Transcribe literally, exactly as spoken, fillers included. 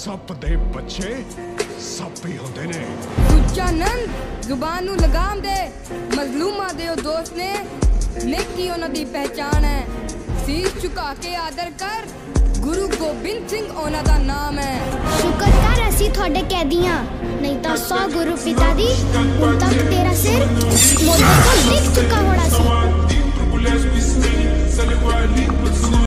ਸੱਪ ਦੇ ਬੱਚੇ ਸੱਪ ਹੀ ਹੁੰਦੇ ਨੇ। ਦੂਜਾ ਨੰਦ ਜ਼ੁਬਾਨ ਨੂੰ ਲਗਾਮ ਦੇ, ਮਜ਼ਲੂਮਾਂ ਦੇ ਉਹ ਦੋਸਤ ਨੇ, ਨੇਕੀ ਉਹਨਾਂ ਦੀ ਪਹਿਚਾਣ ਹੈ। ਸੀਸ ਝੁਕਾ ਕੇ ਆਦਰ ਕਰ, ਗੁਰੂ ਗੋਬਿੰਦ ਸਿੰਘ ਉਹਨਾਂ ਦਾ ਨਾਮ ਹੈ। ਸ਼ੁਕਰ ਕਰ ਅਸੀਂ ਤੁਹਾਡੇ ਕੈਦੀਆਂ, ਨਹੀਂ ਤਾਂ ਸੌ ਗੁਰੂ ਪਿਤਾ ਦੀ ਹੁਣ ਤੱਕ ਤੇਰਾ ਸਿਰ ਮੋਢੇ